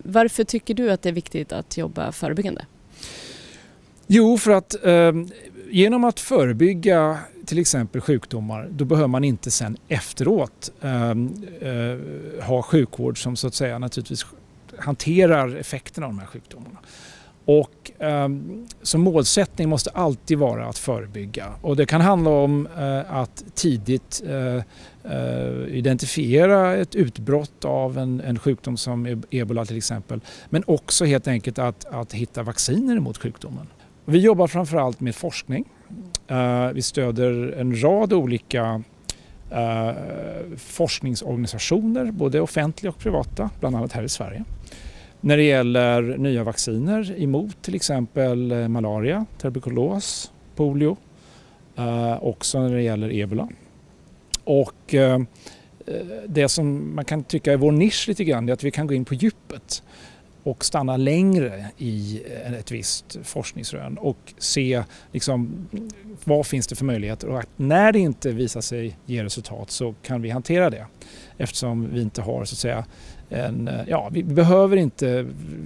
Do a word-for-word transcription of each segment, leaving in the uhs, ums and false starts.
Varför tycker du att det är viktigt att jobba förebyggande? Jo, för att eh, genom att förebygga till exempel sjukdomar, då behöver man inte sen efteråt eh, eh, ha sjukvård som så att säga naturligtvis hanterar effekterna av de här sjukdomarna. Och eh, så målsättning måste alltid vara att förebygga. Och det kan handla om eh, att tidigt eh, eh, identifiera ett utbrott av en, en sjukdom som ebola till exempel. Men också helt enkelt att, att hitta vacciner mot sjukdomen. Vi jobbar framförallt med forskning. Uh, vi stöder en rad olika uh, forskningsorganisationer, både offentliga och privata, bland annat här i Sverige. När det gäller nya vacciner emot till exempel malaria, tuberkulos, polio, uh, också när det gäller ebola. Och uh, det som man kan tycka är vår nisch lite grann är att vi kan gå in på djupet och stanna längre i ett visst forskningsrön och se liksom, vad finns det för möjligheter. Och när det inte visar sig ge resultat så kan vi hantera det. Eftersom vi inte har så att säga en, ja, vi behöver inte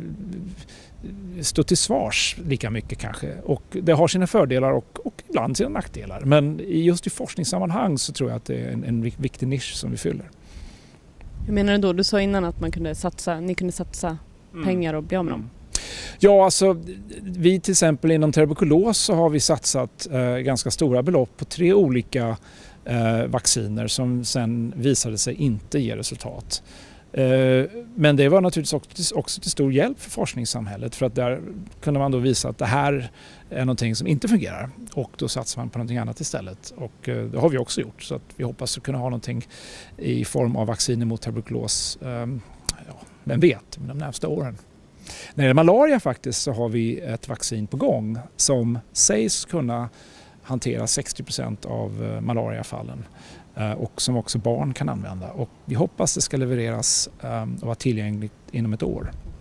stå till svars lika mycket kanske. Och det har sina fördelar och, och ibland sina nackdelar. Men just i forskningssammanhang så tror jag att det är en, en viktig nisch som vi fyller. Hur menar du då? Du sa innan att man kunde satsa, ni kunde satsa pengar och bli av med dem. Ja, alltså vi till exempel inom tuberkulos så har vi satsat eh, ganska stora belopp på tre olika eh, vacciner som sen visade sig inte ge resultat. Eh, men det var naturligtvis också, också till stor hjälp för forskningssamhället, för att där kunde man då visa att det här är någonting som inte fungerar, och då satsar man på någonting annat istället, och eh, det har vi också gjort, så att vi hoppas att kunna ha någonting i form av vacciner mot tuberkulos, eh, ja, vem vet, de närmaste åren. När det gäller malaria faktiskt så har vi ett vaccin på gång som sägs kunna hantera sextio procent av malariafallen och som också barn kan använda. Och vi hoppas det ska levereras och vara tillgängligt inom ett år.